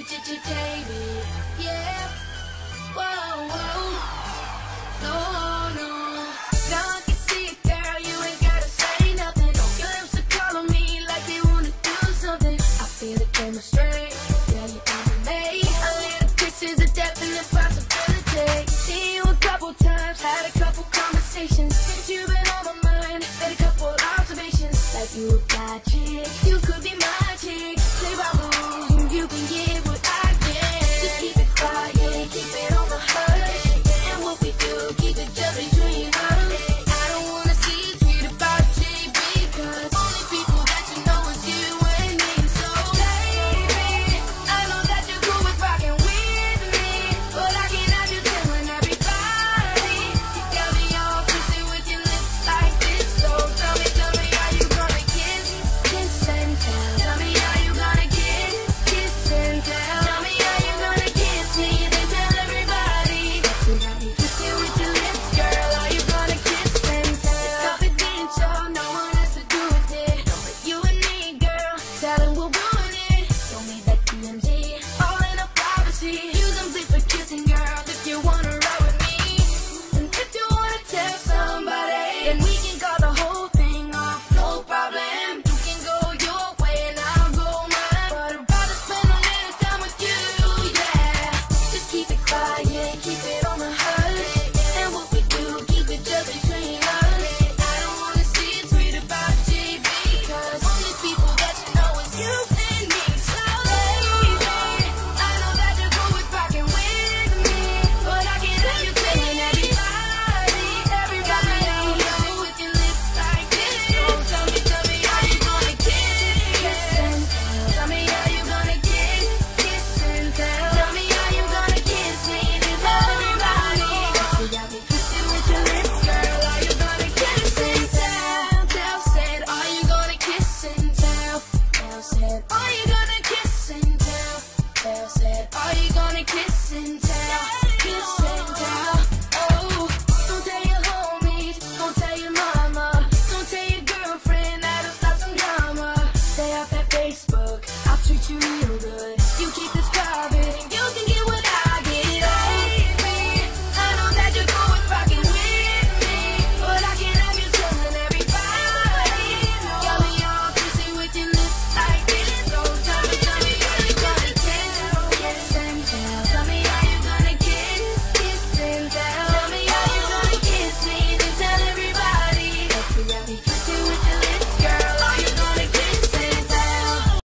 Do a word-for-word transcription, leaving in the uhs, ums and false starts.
David, yeah. Whoa, whoa. No, no. Now I can see it, girl. You ain't gotta say nothing. Your lips are calling me like they wanna do something. I feel the chemistry. Yeah, you animate. A little kisses a definite possibility. Seen you a couple times, had a couple conversations. Since you've been on my mind, made a couple observations. Like you a bad chick, you could be my